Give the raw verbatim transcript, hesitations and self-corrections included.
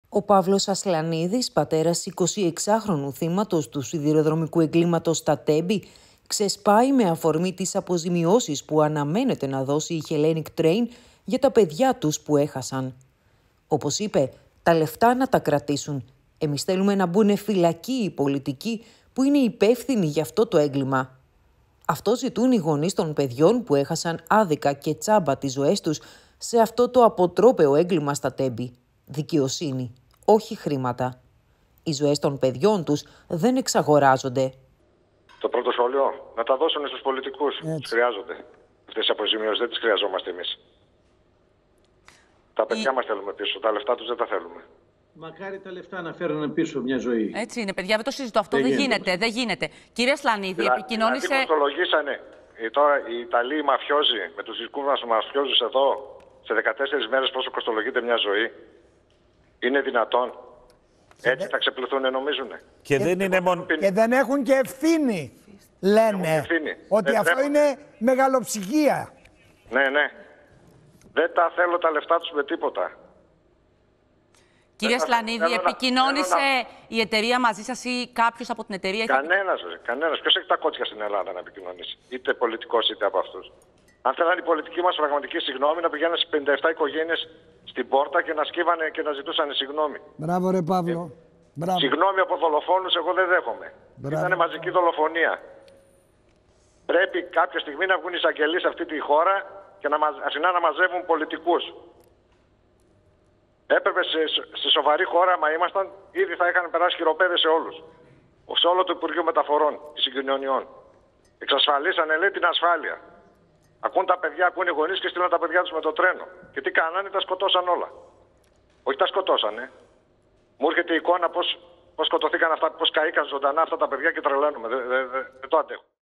Ο Παύλος Ασλανίδης, πατέρας εικοσιεξάχρονου θύματος του σιδηροδρομικού εγκλήματος στα Τέμπη, ξεσπάει με αφορμή τις αποζημιώσεις που αναμένεται να δώσει η Hellenic Train για τα παιδιά τους που έχασαν. Όπως είπε, τα λεφτά να τα κρατήσουν. Εμείς θέλουμε να μπουν φυλακοί οι πολιτικοί που είναι υπεύθυνοι για αυτό το έγκλημα. Αυτό ζητούν οι γονείς των παιδιών που έχασαν άδικα και τσάμπα τις ζωές τους σε αυτό το αποτρόπαιο έγκλημα στα Τέμπη. Δικαιοσύνη, όχι χρήματα. Οι ζωές των παιδιών τους δεν εξαγοράζονται. Το πρώτο σχόλιο, να τα δώσουν στους πολιτικούς. Τους χρειάζονται. Αυτές οι αποζημιώσεις δεν τις χρειαζόμαστε εμείς. Τα παιδιά Η... μας θέλουμε πίσω. Τα λεφτά τους δεν τα θέλουμε. Μακάρι τα λεφτά να φέρουν πίσω μια ζωή. Έτσι είναι, παιδιά, δεν το συζητώ. Αυτό δεν, δεν γίνεται, δεν γίνεται. Κύριε Ασλανίδη, Δηλα... επικοινώνησε. Δηλαδή, κοστολογήσανε τώρα οι Ιταλοί οι μαφιόζοι με τους δικούς μας μαφιόζους εδώ σε δεκατέσσερις μέρες πόσο κοστολογείται μια ζωή. Είναι δυνατόν. Έτσι θα ξεπληθούν, νομίζουνε. Και, και, δεν είναι μόνο... και δεν έχουν και ευθύνη. Λένε ευθύνη. Ότι δεν αυτό πρέπει. Είναι μεγαλοψυχία. Ναι, ναι. Δεν τα θέλω τα λεφτά τους με τίποτα. Κύριε Ασλανίδη, επικοινώνησε να... η εταιρεία μαζί σας ή κάποιος από την εταιρεία? Κανένας, έχει... κανένας. Ποιος έχει τα κότσια στην Ελλάδα να επικοινωνήσει? Είτε πολιτικός είτε από αυτούς. Αν θέλανε οι πολιτικοί μας πραγματική συγγνώμη, να πηγαίνουν στις πενήντα επτά οικογένειες στην πόρτα και να σκύβανε και να ζητούσαν συγγνώμη. Μπράβο, ρε Παύλο. Ε, Μπράβο. Συγγνώμη από δολοφόνους, εγώ δεν δέχομαι. Ήταν μαζική δολοφονία. Πρέπει κάποια στιγμή να βγουν εισαγγελείς σε αυτή τη χώρα και να αρχινά να μαζεύουν πολιτικούς. Έπρεπε σε, σε σοβαρή χώρα, μα ήμασταν, ήδη θα είχαν περάσει χειροπέδες σε όλους. Σε όλο το Υπουργείο Μεταφορών και Συγκοινωνιών. Εξασφαλίσανε, λέει, την ασφάλεια. Ακούν τα παιδιά, ακούν οι γονείς και στείλαν τα παιδιά τους με το τρένο. Και τι κάνανε, τα σκοτώσαν όλα. Όχι τα σκοτώσανε. Μου έρχεται η εικόνα πώς, πώς σκοτωθήκαν αυτά, πώς καήκαν ζωντανά αυτά τα παιδιά και τρελαίνουμε. Δεν δε, δε, δε το αντέχω.